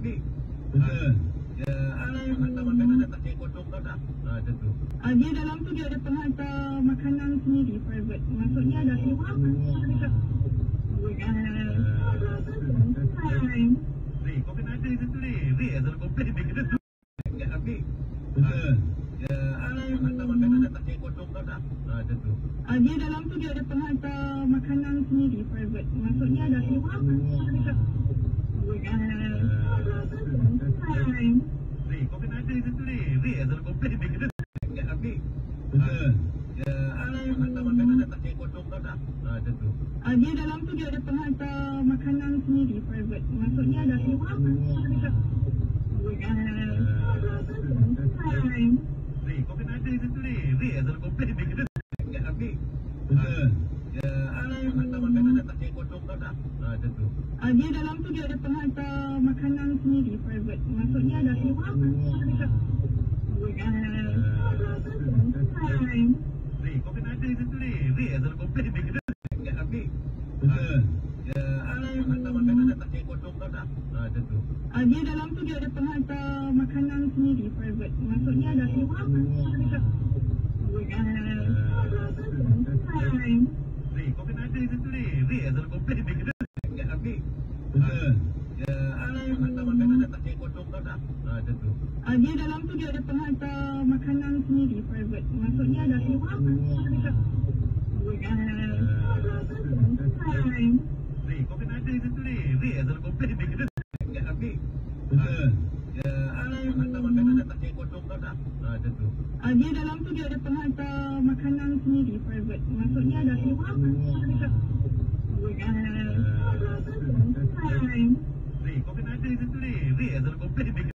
Habis. Dia hantar makanan datang dia kosong kau dah. Macam tu. Dia dalam tu dia ada penghantar makanan sendiri private. Maksudnya dah keluar. Ray, kau kena ada macam tu Ray. Ray asal komplain dia kena tu. Ingat habis. Dia hantar makanan datang dia kosong kau dah. Macam tu. Dia dalam tu dia ada penghantar makanan sendiri private. Maksudnya dah keluar. Ray, kau kena ada macam tu Ray. Ray asal komplain dia kena tu. Ingat habis. Dia hantar makanan datang dia kosong kau dah. Macam tu. Dia dalam tu dia ada penghantar makanan sendiri private. Maksudnya dah keluar. Ray, kau kena ada macam tu Ray. Ray asal komplain dia kena tu. Ingat habis. Dia hantar makanan datang dia kosong kau dah. Macam tu. Dia dalam tu dia ada penghantar makanan sendiri private. Maksudnya dah keluar. Ray, kau kena ada macam tu Ray. Ray asal komplain dia kena tu. Ingat habis. Dia hantar makanan datang dia kosong kau dah. Macam tu. Dia dalam tu dia ada penghantar makanan sendiri private. Maksudnya dah keluar. Ray, kau kena ada macam tu Ray. Ray asal komplain dia kena tu. Ingat habis. Dia hantar makanan datang dia kosong kau dah. Macam tu. Dia dalam tu dia ada penghantar makanan sendiri private. Maksudnya dah keluar. Ray, kau kena ada macam tu Ray. Ray asal komplain dia kena tu. Ingat habis. Dia hantar makanan datang dia kosong kau dah. Macam tu. Dia dalam tu dia ada penghantar makanan sendiri private. Maksudnya dah keluar. Ray, kau kena ada macam tu Ray. Ray asal komplain dia kena tu.